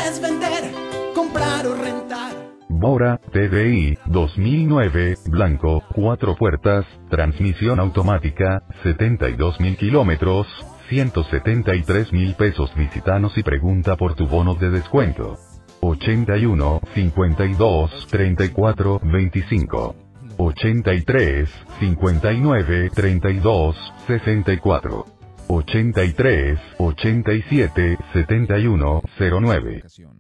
es vender, comprar o rentar. Bora, TDI, 2009, blanco, 4 puertas, transmisión automática, 72.000 kilómetros, 173.000 pesos. Visítanos y pregunta por tu bono de descuento. 81 52 34 25. 83 59 32 64. 83 87 71 09.